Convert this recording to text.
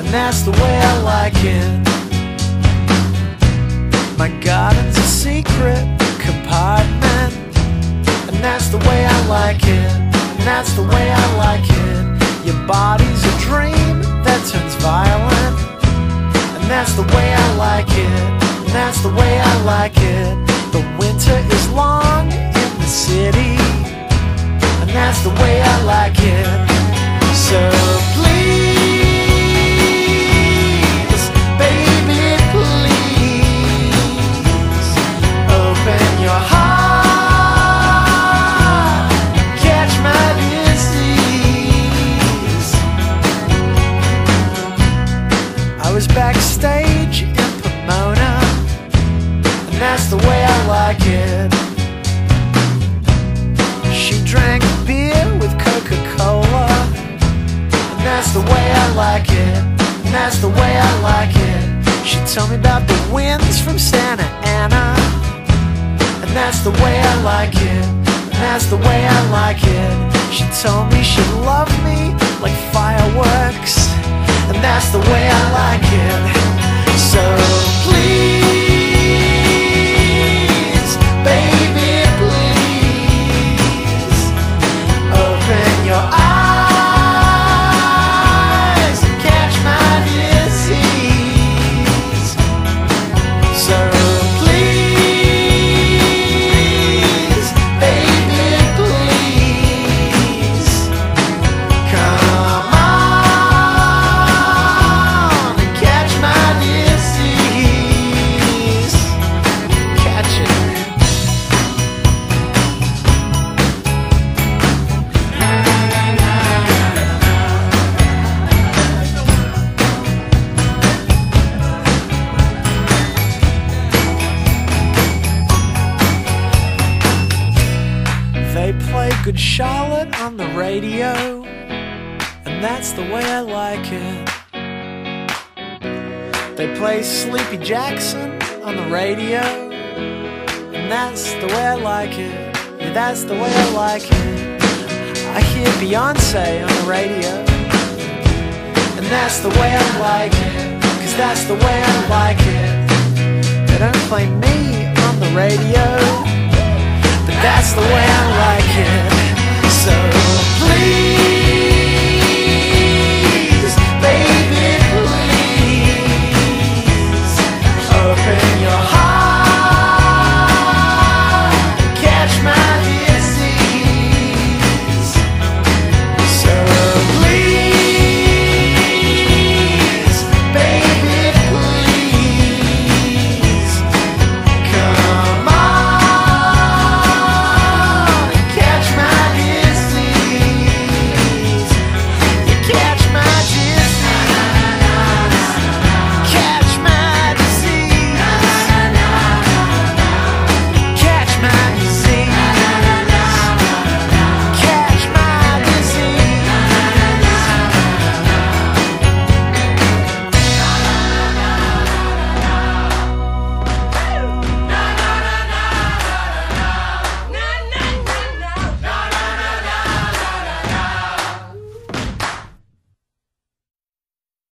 and that's the way I like it. My garden's a secret compartment, and that's the way I like it, and that's the way I like it. Your body's a dream that turns violent, and that's the way I like it, and that's the way I like it. The winter is long in the city, and that's the way I like it. So please, baby, please, open your heart, catch my disease. I was backstage in Pomona, and that's the way I like it. She drank beer with Coca-Cola, and that's the way I like it, and that's the way I like it. She told me about the winds from Santa Ana, and that's the way I like it, and that's the way I like it. She told me she'd love me like fireworks, and that's the way I like it. So please, baby, please, open your eyes and catch my disease. So please, baby, please, come on and catch my disease. Catch it. They play Good Charlotte on the radio, and that's the way I like it. They play Sleepy Jackson on the radio, and that's the way I like it. Yeah, that's the way I like it. I hear Beyonce on the radio, and that's the way I like it, 'cause that's the way I like it. They don't play me on the radio, but that's the way I like it. So please,